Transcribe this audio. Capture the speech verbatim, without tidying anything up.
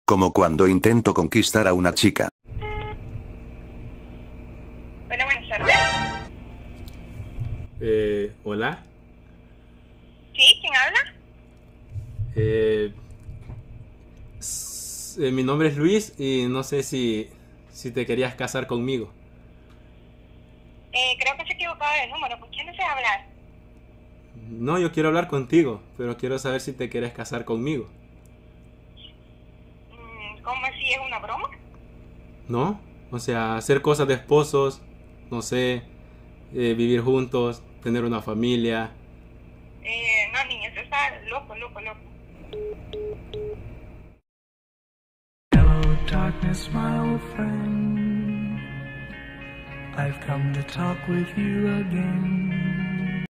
Como cuando intento conquistar a una chica. Hola, buenas tardes. Eh, hola. ¿Sí? ¿Quién habla? Eh, s- eh, mi nombre es Luis y no sé si, si te querías casar conmigo. Eh, creo que se ha equivocado de número. ¿Con quién desea hablar? No, yo quiero hablar contigo, pero quiero saber si te quieres casar conmigo. Mm, ¿Cómo así? ¿Es una broma? ¿No? O sea, hacer cosas de esposos, no sé, eh, vivir juntos, tener una familia. Eh, no, niña, usted está loco, loco, loco. Hello, darkness, my old friend. I've come to talk with you again.